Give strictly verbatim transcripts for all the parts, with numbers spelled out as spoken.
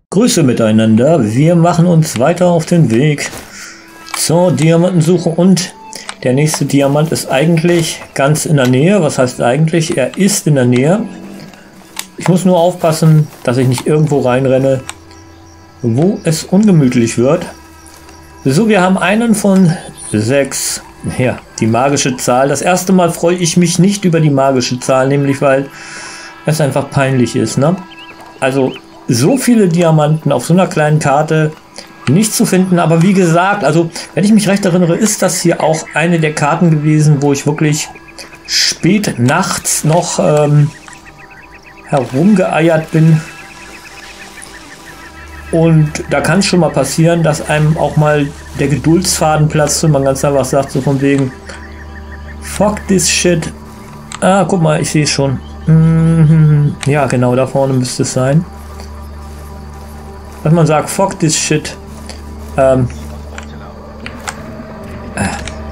Grüße miteinander, wir machen uns weiter auf den Weg zur Diamantensuche und der nächste Diamant ist eigentlich ganz in der Nähe. Was heißt eigentlich? Er ist in der Nähe. Ich muss nur aufpassen, dass ich nicht irgendwo reinrenne, wo es ungemütlich wird. So, wir haben einen von sechs. Ja, die magische Zahl. Das erste Mal freue ich mich nicht über die magische Zahl, nämlich weil es einfach peinlich ist, ne? Also so viele Diamanten auf so einer kleinen Karte nicht zu finden, aber wie gesagt, also wenn ich mich recht erinnere, ist das hier auch eine der Karten gewesen, wo ich wirklich spät nachts noch ähm, herumgeeiert bin. Und da kann es schon mal passieren, dass einem auch mal der Geduldsfaden platzt und man ganz einfach sagt, so von wegen fuck this shit. Ah, guck mal, ich sehe es schon. Mhm, ja, genau, da vorne müsste es sein. Dass man sagt, fuck this shit. Ähm. Äh.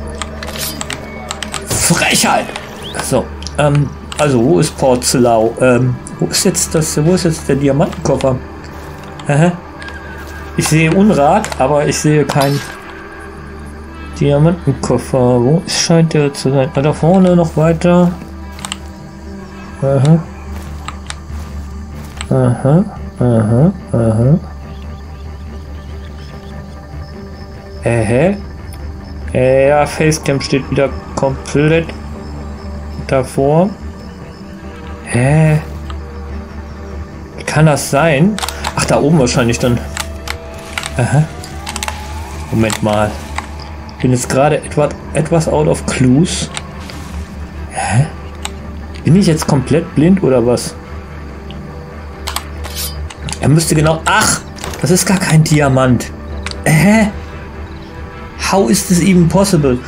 Frechheit! So, ähm, also wo ist Porzellau? Ähm, wo ist jetzt das, wo ist jetzt der Diamantenkoffer? Aha. Ich sehe Unrat, aber ich sehe keinen Diamantenkoffer. Wo scheint der zu sein? Da vorne noch weiter. Aha. Aha. Aha. Aha. Äh, äh, ja, Facecam steht wieder komplett davor. Hä? Wie kann das sein? Ach, da oben wahrscheinlich dann. Aha. Moment mal. Ich bin jetzt gerade etwas, etwas out of clues. Hä? Bin ich jetzt komplett blind oder was? Er müsste genau... Ach! Das ist gar kein Diamant. Hä? How is this even possible?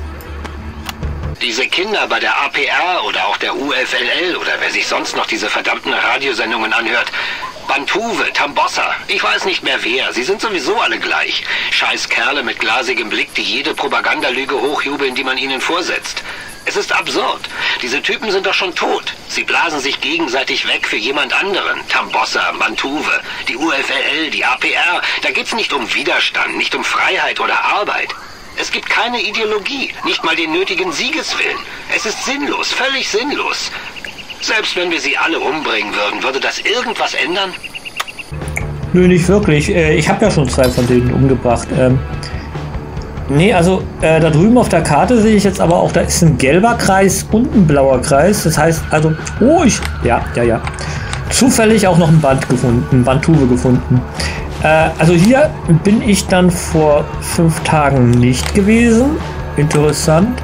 Diese Kinder bei der A P R oder auch der U F L L oder wer sich sonst noch diese verdammten Radiosendungen anhört. Bantuve, Tambossa, ich weiß nicht mehr wer, sie sind sowieso alle gleich. Scheiß Kerle mit glasigem Blick, die jede Propagandalüge hochjubeln, die man ihnen vorsetzt. Es ist absurd. Diese Typen sind doch schon tot. Sie blasen sich gegenseitig weg für jemand anderen. Tambossa, Bantuve, die U F L L, die A P R. Da geht's nicht um Widerstand, nicht um Freiheit oder Arbeit. Es gibt keine Ideologie, nicht mal den nötigen Siegeswillen. Es ist sinnlos, völlig sinnlos. Selbst wenn wir sie alle umbringen würden, würde das irgendwas ändern? Nö, nicht wirklich. Ich habe ja schon zwei von denen umgebracht. Ähm, nee, also äh, da drüben auf der Karte sehe ich jetzt aber auch, da ist ein gelber Kreis und ein blauer Kreis. Das heißt also, oh, ich, ja, ja, ja. Zufällig auch noch ein Band gefunden, ein Bantuve gefunden. Äh, also hier bin ich dann vor fünf Tagen nicht gewesen. Interessant.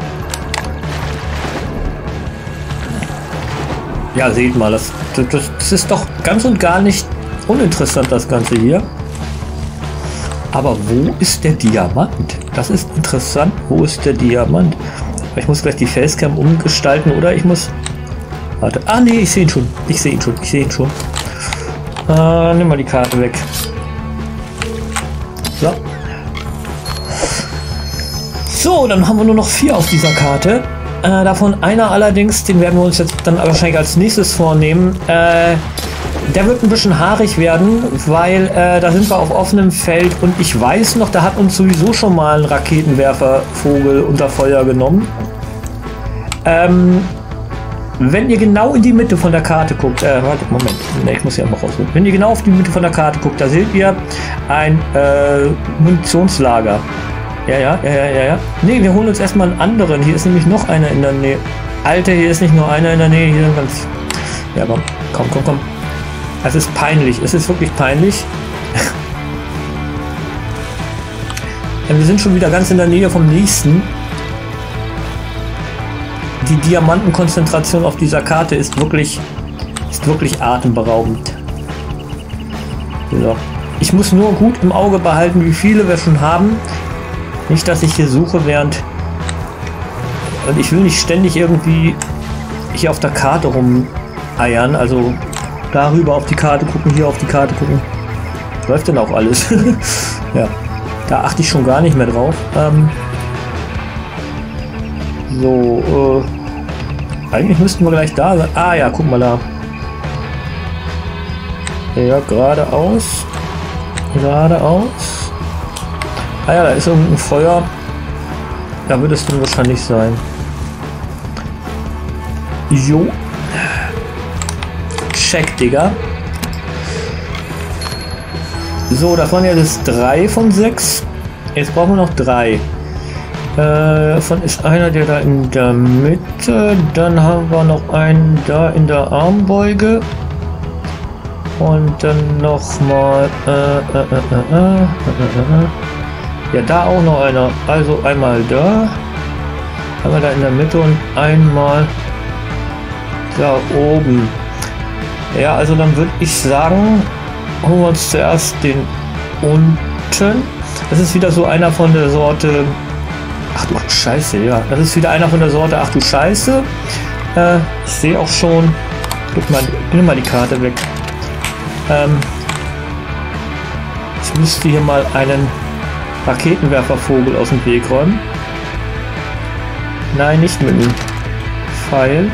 Ja, seht mal, das, das, das ist doch ganz und gar nicht uninteressant, das Ganze hier. Aber wo ist der Diamant? Das ist interessant. Wo ist der Diamant? Ich muss gleich die Facecam umgestalten oder ich muss... Warte. Ah, nee, ich sehe ihn schon. Ich sehe ihn schon. Ich sehe ihn schon. Äh, nimm mal die Karte weg. So. So, dann haben wir nur noch vier auf dieser Karte. Äh, davon einer allerdings, den werden wir uns jetzt dann wahrscheinlich als nächstes vornehmen. Äh, der wird ein bisschen haarig werden, weil äh, da sind wir auf offenem Feld und ich weiß noch, da hat uns sowieso schon mal ein Raketenwerfervogel unter Feuer genommen. Ähm, wenn ihr genau in die Mitte von der Karte guckt, äh, warte, Moment, ne, ich muss ja mal rausholen. Wenn ihr genau auf die Mitte von der Karte guckt, da seht ihr ein äh, Munitionslager. Ja, ja, ja, ja, ja. Ne, wir holen uns erstmal einen anderen. Hier ist nämlich noch einer in der Nähe. Alter, hier ist nicht nur einer in der Nähe, hier sind ganz... Ja, komm, komm, komm, komm. Es ist peinlich, es ist wirklich peinlich. Ja, wir sind schon wieder ganz in der Nähe vom nächsten. Die Diamantenkonzentration auf dieser Karte ist wirklich, ist wirklich atemberaubend. So. Ich muss nur gut im Auge behalten, wie viele wir schon haben. Nicht, dass ich hier suche, während... Und ich will nicht ständig irgendwie hier auf der Karte rumeiern. Also darüber auf die Karte gucken, hier auf die Karte gucken. Läuft denn auch alles? Ja, da achte ich schon gar nicht mehr drauf. Ähm so, äh, eigentlich müssten wir gleich da sein. Ah ja, guck mal da. Ja, geradeaus. Geradeaus. Ah ja, da ist irgendein Feuer. Da wird es dann wahrscheinlich sein. Jo. Check, Digga. So, das waren ja das drei von sechs. Jetzt brauchen wir noch drei. Äh, davon ist einer, der da in der Mitte. Dann haben wir noch einen da in der Armbeuge. Und dann nochmal. Äh, äh, äh, äh, äh, äh, ja, da auch noch einer. Also einmal da. Einmal da in der Mitte und einmal da oben. Ja, also dann würde ich sagen, holen wir uns zuerst den unten. Das ist wieder so einer von der Sorte. Ach du Scheiße, ja. Das ist wieder einer von der Sorte. Ach du Scheiße. Äh, ich sehe auch schon. Gib mal, nimm mal die Karte weg. Ähm, ich müsste hier mal einen Raketenwerfervogel aus dem Weg räumen. Nein, nicht mit dem Pfeil.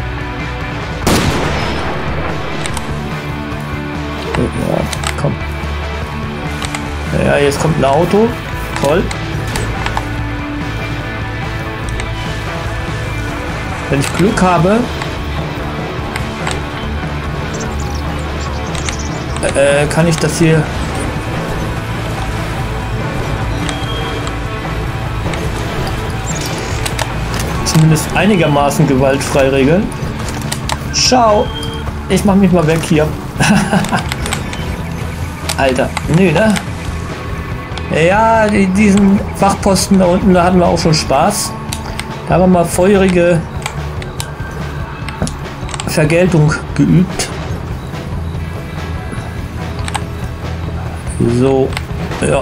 Ja, komm. Ja, jetzt kommt ein Auto. Toll. Wenn ich Glück habe, äh, kann ich das hier zumindest einigermaßen gewaltfrei regeln. Schau, ich mach mich mal weg hier. Alter, nö, ne? Ja, die, diesen Wachposten da unten, da hatten wir auch schon Spaß. Da haben wir mal feurige Vergeltung geübt. So, ja.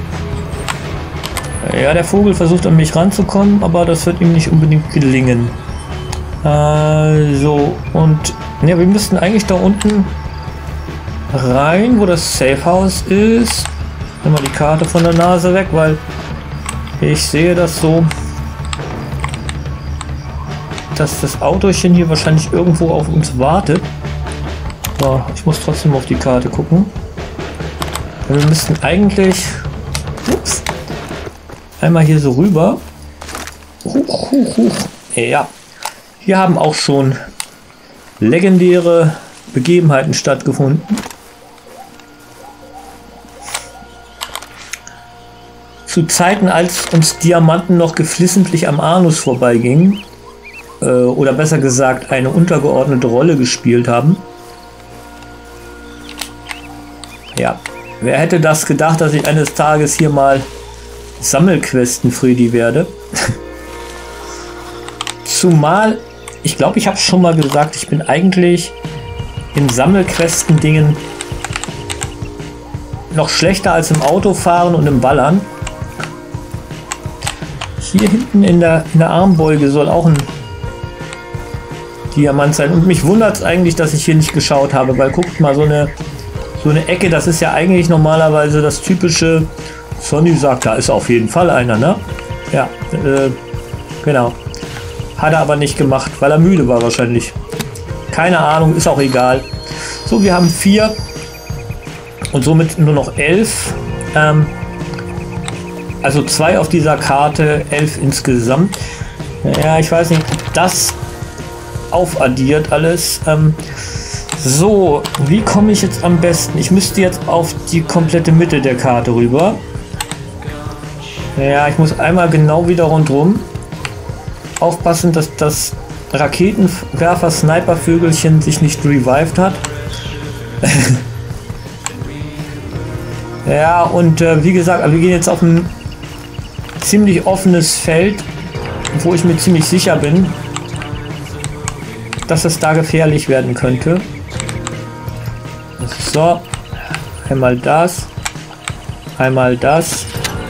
Ja, der Vogel versucht an mich ranzukommen, aber das wird ihm nicht unbedingt gelingen. Äh, so, und ja, wir müssten eigentlich da unten rein, wo das Safe House ist. Nimm mal die Karte von der Nase weg, weil ich sehe das so, dass das Autochen hier wahrscheinlich irgendwo auf uns wartet. So, ich muss trotzdem auf die Karte gucken. Wir müssten eigentlich ups, einmal hier so rüber. Huch, huch, huch. Ja, hier haben auch schon legendäre Begebenheiten stattgefunden. Zu Zeiten, als uns Diamanten noch geflissentlich am Anus vorbeigingen, äh, oder besser gesagt eine untergeordnete Rolle gespielt haben. Ja, wer hätte das gedacht, dass ich eines Tages hier mal Sammelquesten-Freddy werde? Zumal, ich glaube, ich habe schon mal gesagt, ich bin eigentlich in Sammelquesten-Dingen noch schlechter als im Autofahren und im Ballern. Hier hinten in der, in der Armbeuge soll auch ein Diamant sein. Und mich wundert es eigentlich, dass ich hier nicht geschaut habe, weil guckt mal, so eine, so eine Ecke, das ist ja eigentlich normalerweise das typische. Sonny sagt, da ist auf jeden Fall einer, ne? Ja, äh, genau. Hat er aber nicht gemacht, weil er müde war wahrscheinlich. Keine Ahnung, ist auch egal. So, wir haben vier und somit nur noch elf. Ähm, also zwei auf dieser Karte, elf insgesamt. Ja, ich weiß nicht, ob das aufaddiert alles. Ähm, so, wie komme ich jetzt am besten? Ich müsste jetzt auf die komplette Mitte der Karte rüber. Ja, ich muss einmal genau wieder rundherum. Aufpassen, dass das Raketenwerfer-Sniper-Vögelchen sich nicht revived hat. Ja, und äh, wie gesagt, wir gehen jetzt auf ein ziemlich offenes Feld, wo ich mir ziemlich sicher bin, dass es da gefährlich werden könnte. So, einmal das, einmal das.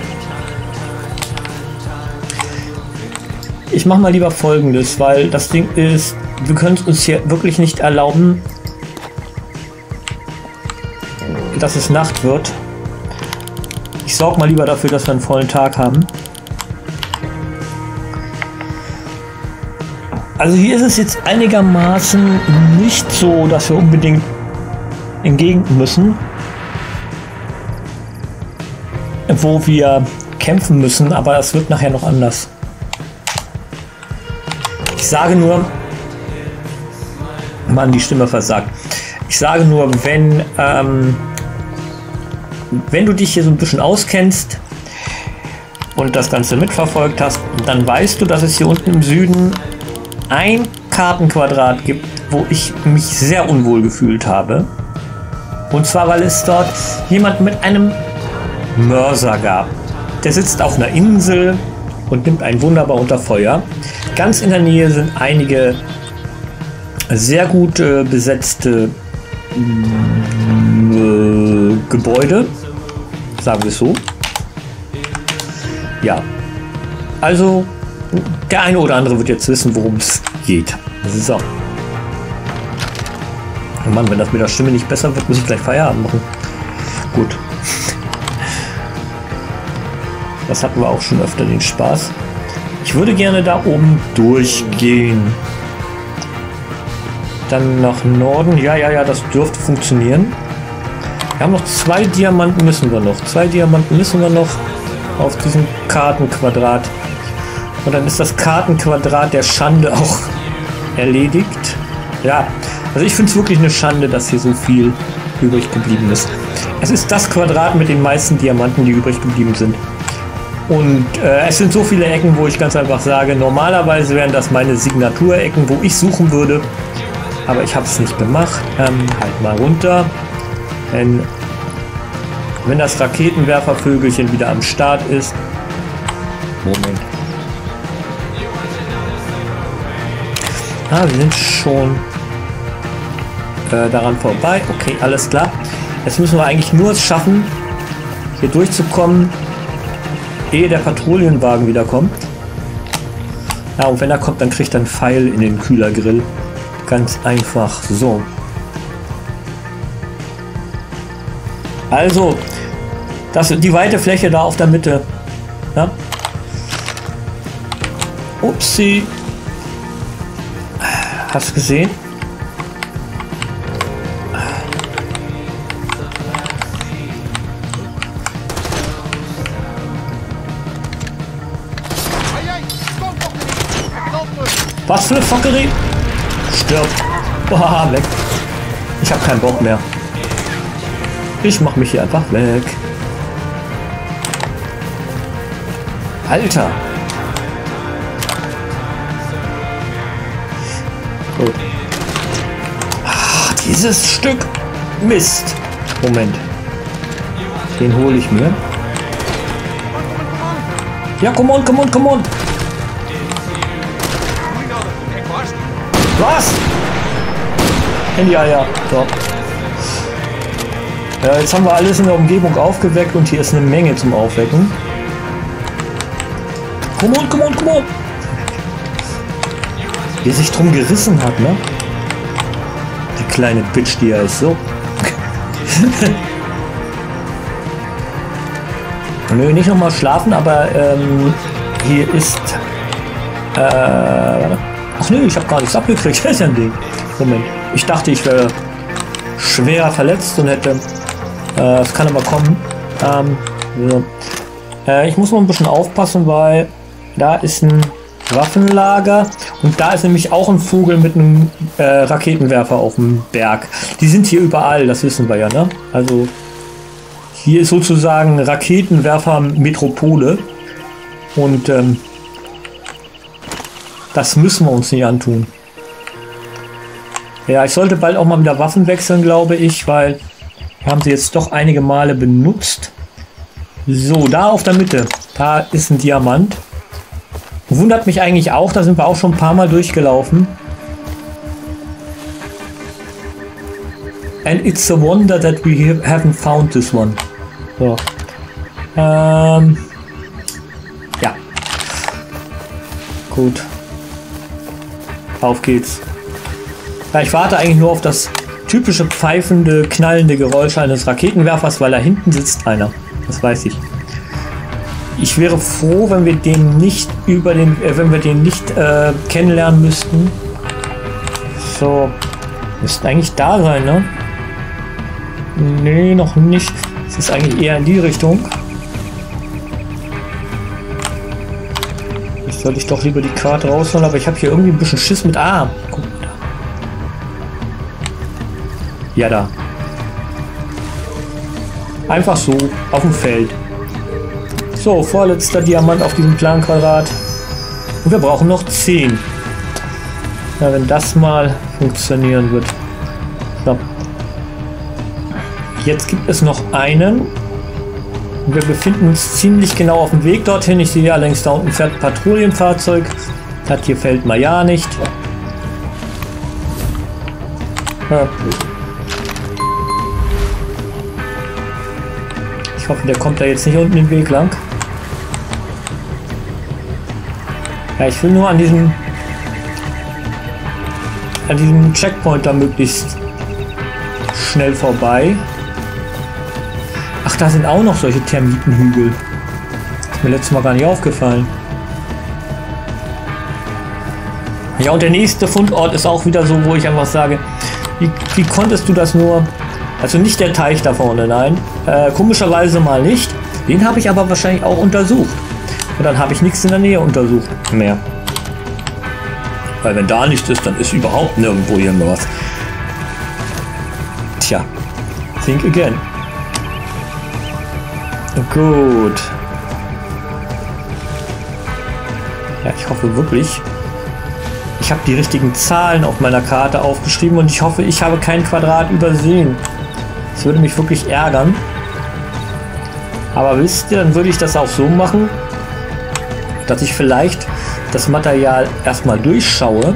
Ich mache mal lieber Folgendes, weil das Ding ist, wir können es uns hier wirklich nicht erlauben, dass es Nacht wird. Ich sorge mal lieber dafür, dass wir einen vollen Tag haben. Also hier ist es jetzt einigermaßen nicht so, dass wir unbedingt in Gegenden müssen, wo wir kämpfen müssen, aber es wird nachher noch anders. Ich sage nur, Mann, die Stimme versagt. Ich sage nur, wenn, ähm, wenn du dich hier so ein bisschen auskennst und das Ganze mitverfolgt hast, dann weißt du, dass es hier unten im Süden ein Kartenquadrat gibt, wo ich mich sehr unwohl gefühlt habe. Und zwar, weil es dort jemand mit einem Mörser gab. Der sitzt auf einer Insel und nimmt einen wunderbar unter Feuer. Ganz in der Nähe sind einige sehr gut äh, besetzte äh, Gebäude, sagen wir es so. Ja, also der eine oder andere wird jetzt wissen, worum es geht. So. Oh Mann, wenn das mit der Stimme nicht besser wird, muss ich gleich Feierabend machen. Gut. Das hatten wir auch schon öfter, den Spaß. Ich würde gerne da oben durchgehen. Dann nach Norden. Ja, ja, ja, das dürfte funktionieren. Wir haben noch zwei Diamanten müssen wir noch. Zwei Diamanten müssen wir noch auf diesem Kartenquadrat. Und dann ist das Kartenquadrat der Schande auch erledigt. Ja, also ich finde es wirklich eine Schande, dass hier so viel übrig geblieben ist. Es ist das Quadrat mit den meisten Diamanten, die übrig geblieben sind. Und äh, es sind so viele Ecken, wo ich ganz einfach sage, normalerweise wären das meine Signaturecken, wo ich suchen würde. Aber ich habe es nicht gemacht. Ähm, halt mal runter. Denn wenn das Raketenwerfervögelchen wieder am Start ist. Moment. Ah, wir sind schon äh, daran vorbei. Okay, alles klar. Jetzt müssen wir eigentlich nur es schaffen, hier durchzukommen, ehe der Patrouillenwagen wieder kommt. Ja, und wenn er kommt, dann kriegt er einen Pfeil in den Kühlergrill. Ganz einfach so. Also, das, die weite Fläche da auf der Mitte. Ja? Upsi. Hast du gesehen? Was für eine Fockerie? Stirb. Boah, weg. Ich habe keinen Bock mehr. Ich mach mich hier einfach weg. Alter. Gut. Ach, dieses Stück Mist. Moment. Den hole ich mir. Ja, come on, come on, come on. Was? In die Eier. So. Ja, jetzt haben wir alles in der Umgebung aufgeweckt und hier ist eine Menge zum Aufwecken. Come on, come on, come on. Wie er sich drum gerissen hat, ne? Die kleine Bitch, die er ist, so. Nö, nicht nochmal schlafen, aber ähm, hier ist... Äh, warte. Ach nö, ich habe gar nichts abgekriegt. Das ist ja ein Ding. Moment. Ich dachte, ich wäre schwer verletzt und hätte... Äh, es kann aber kommen. Ähm, so. äh, ich muss noch ein bisschen aufpassen, weil da ist ein Waffenlager und da ist nämlich auch ein Vogel mit einem äh, Raketenwerfer auf dem Berg. Die sind hier überall, das wissen wir ja, ne? Also hier ist sozusagen Raketenwerfer-Metropole und ähm, das müssen wir uns nicht antun. Ja, ich sollte bald auch mal wieder Waffen wechseln, glaube ich, weil wir haben sie jetzt doch einige Male benutzt. So, da auf der Mitte, da ist ein Diamant. Wundert mich eigentlich auch, da sind wir auch schon ein paar Mal durchgelaufen. And it's a wonder that we haven't found this one. So. Ähm. Ja. Gut. Auf geht's. Ja, ich warte eigentlich nur auf das typische pfeifende, knallende Geräusch eines Raketenwerfers, weil da hinten sitzt einer. Das weiß ich. Ich wäre froh, wenn wir den nicht über den, äh, wenn wir den nicht äh, kennenlernen müssten. So, müsste eigentlich da sein, ne? Nee, noch nicht. Es ist eigentlich eher in die Richtung. Jetzt sollte ich doch lieber die Karte rausholen, aber ich habe hier irgendwie ein bisschen Schiss mit. Ah, guck mal da. Ja, da. Einfach so, auf dem Feld. So, vorletzter Diamant auf diesem kleinen Quadrat. Und wir brauchen noch zehn. Na, wenn das mal funktionieren wird. So. Jetzt gibt es noch einen. Und wir befinden uns ziemlich genau auf dem Weg dorthin. Ich sehe allerdings, da unten fährt ein Patrouillenfahrzeug. Das hier fällt mal ja nicht. Ja. Ich hoffe, der kommt da jetzt nicht unten den Weg lang. Ja, ich will nur an diesem an diesem Checkpoint da möglichst schnell vorbei. Ach, da sind auch noch solche Termitenhügel. Ist mir letztes Mal gar nicht aufgefallen. Ja, und der nächste Fundort ist auch wieder so, wo ich einfach sage, wie, wie konntest du das nur... Also nicht der Teich da vorne, nein. Äh, komischerweise mal nicht. Den habe ich aber wahrscheinlich auch untersucht. Und dann habe ich nichts in der Nähe untersucht mehr. Weil wenn da nichts ist, dann ist überhaupt nirgendwo irgendwas. Tja. Think again. Gut. Ja, ich hoffe wirklich. Ich habe die richtigen Zahlen auf meiner Karte aufgeschrieben und ich hoffe, ich habe kein Quadrat übersehen. Das würde mich wirklich ärgern. Aber wisst ihr, dann würde ich das auch so machen, dass ich vielleicht das Material erstmal durchschaue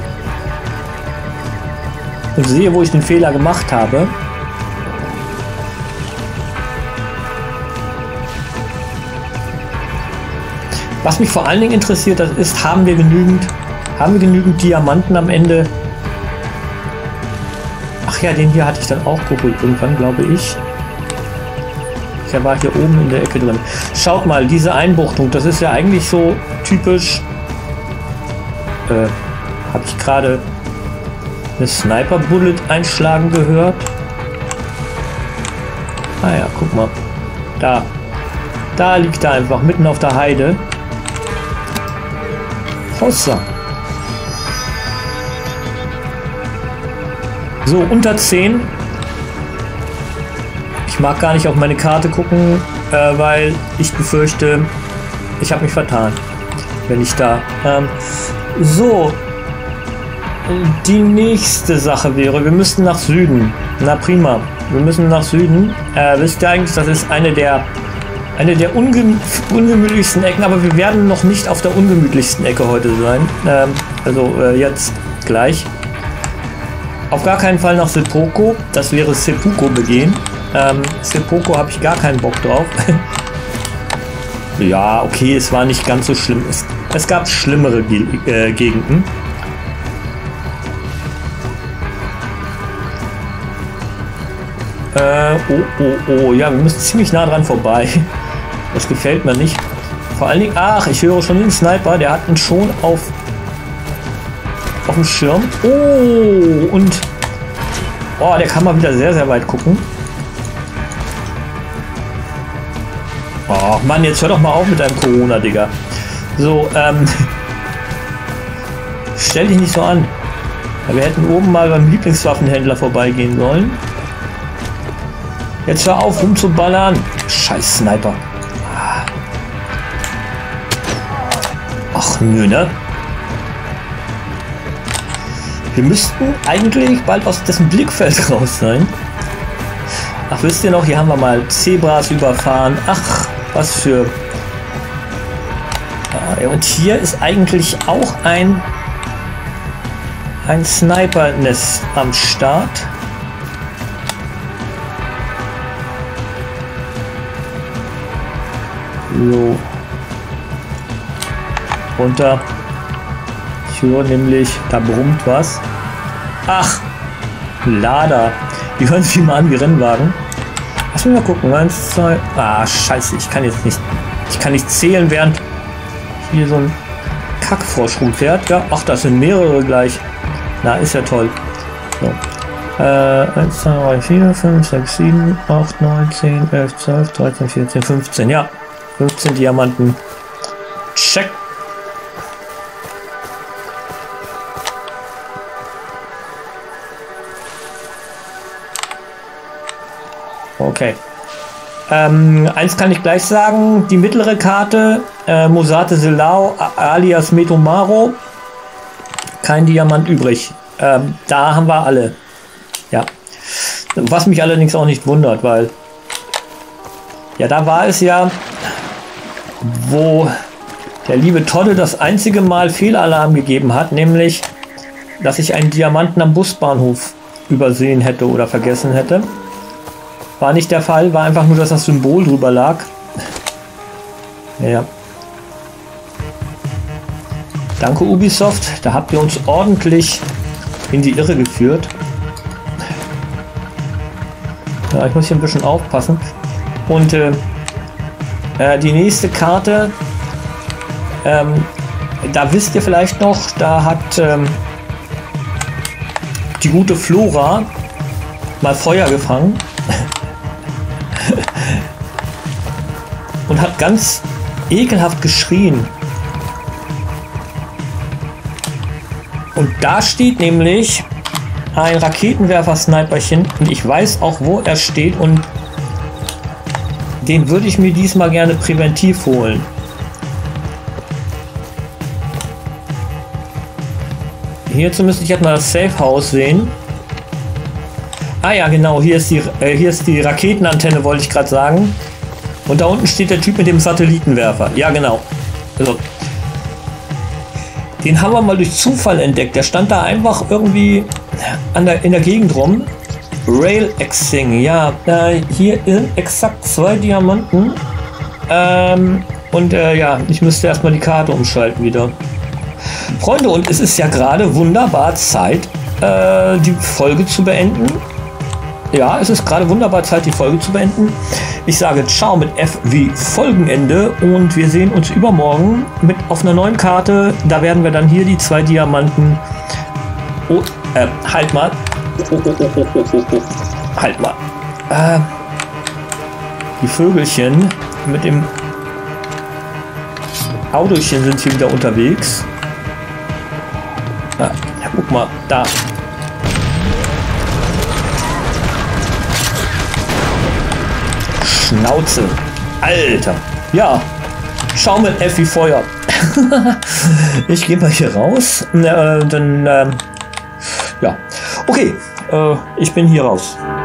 und sehe, wo ich den Fehler gemacht habe. Was mich vor allen Dingen interessiert, das ist, haben wir genügend, haben wir genügend Diamanten am Ende? Ach ja, den hier hatte ich dann auch geholt irgendwann, glaube ich. Der war hier oben in der Ecke drin. Schaut mal, diese Einbuchtung, das ist ja eigentlich so typisch. Äh, habe ich gerade eine Sniper-Bullet einschlagen gehört? Ah ja, guck mal. Da. Da liegt er einfach mitten auf der Heide. Hossa. So, unter zehn. Ich mag gar nicht auf meine Karte gucken, äh, weil ich befürchte, ich habe mich vertan, wenn ich da... Ähm, so, die nächste Sache wäre, wir müssten nach Süden. Na prima, wir müssen nach Süden. Äh, wisst ihr eigentlich, das ist eine der, eine der unge ungemütlichsten Ecken, aber wir werden noch nicht auf der ungemütlichsten Ecke heute sein. Ähm, also äh, jetzt gleich. Auf gar keinen Fall nach Seppuku, das wäre Seppuku begehen. Ähm, Seppuku habe ich gar keinen Bock drauf. Ja, okay, es war nicht ganz so schlimm. Es, es gab schlimmere Ge äh, Gegenden. Äh, oh, oh, oh, ja, wir müssen ziemlich nah dran vorbei. Das gefällt mir nicht. Vor allen Dingen, ach, ich höre schon den Sniper, der hat ihn schon auf, auf dem Schirm. Oh, und, oh, der kann mal wieder sehr, sehr weit gucken. Oh Mann, jetzt hör doch mal auf mit deinem Corona, Digga. So, ähm. Stell dich nicht so an. Ja, wir hätten oben mal beim Lieblingswaffenhändler vorbeigehen sollen. Jetzt hör auf, rumzuballern. Scheiß Sniper. Ach nö, ne? Wir müssten eigentlich bald aus dessen Blickfeld raus sein. Ach, wisst ihr noch, hier haben wir mal Zebras überfahren. Ach, was für... Ja, und hier ist eigentlich auch ein ein Sniper-Nest am Start. So. Runter. Ich höre nämlich, da brummt was. Ach, Lader. Die hören sich mal an wie Rennwagen. Lass mich mal gucken. Eins, zwei. Ah, scheiße. Ich kann jetzt nicht. Ich kann nicht zählen, während hier so ein Kackfrosch rumfährt. Ja, ach, das sind mehrere gleich. Na, ist ja toll. So. Äh, eins, zwei, drei, vier, fünf, sechs, sieben, acht, neun, zehn, elf, zwölf, dreizehn, vierzehn, fünfzehn. Ja, fünfzehn Diamanten. Check. Okay. Ähm, eins kann ich gleich sagen. Die mittlere Karte, äh, Mosate Selao alias Metomaro. Kein Diamant übrig. Ähm, da haben wir alle. Ja. Was mich allerdings auch nicht wundert, weil ja, da war es ja, wo der liebe Todde das einzige Mal Fehlalarm gegeben hat, nämlich, dass ich einen Diamanten am Busbahnhof übersehen hätte oder vergessen hätte. War nicht der Fall, war einfach nur, dass das Symbol drüber lag. Ja. Danke Ubisoft, da habt ihr uns ordentlich in die Irre geführt. Ja, ich muss hier ein bisschen aufpassen. Und äh, äh, die nächste Karte, ähm, da wisst ihr vielleicht noch, da hat ähm, die gute Flora mal Feuer gefangen und hat ganz ekelhaft geschrien. Und da steht nämlich ein Raketenwerfer-Sniperchen und ich weiß auch, wo er steht und den würde ich mir diesmal gerne präventiv holen. Hierzu müsste ich jetzt mal das Safe House sehen. Ah ja, genau, hier ist die, äh, hier ist die Raketenantenne, wollte ich gerade sagen. Und da unten steht der Typ mit dem Satellitenwerfer. Ja, genau. Also, den haben wir mal durch Zufall entdeckt. Der stand da einfach irgendwie an der, in der Gegend rum. Rail Xing, ja, äh, hier exakt zwei Diamanten. Ähm, und äh, ja, ich müsste erstmal die Karte umschalten wieder. Freunde, und es ist ja gerade wunderbar Zeit, äh, die Folge zu beenden. Ja, es ist gerade wunderbar Zeit, die Folge zu beenden. Ich sage ciao mit F wie Folgenende und wir sehen uns übermorgen mit auf einer neuen Karte. Da werden wir dann hier die zwei Diamanten. Oh, äh, halt mal. Oh, oh, oh, oh, oh, oh, oh. Halt mal. Äh, die Vögelchen mit dem Autochen sind hier wieder unterwegs. Ah, ja, guck mal, da. Schnauze. Alter. Ja. Schau mit F wie Feuer. Ich gehe mal hier raus. Äh, dann, äh, ja. Okay. Äh, ich bin hier raus.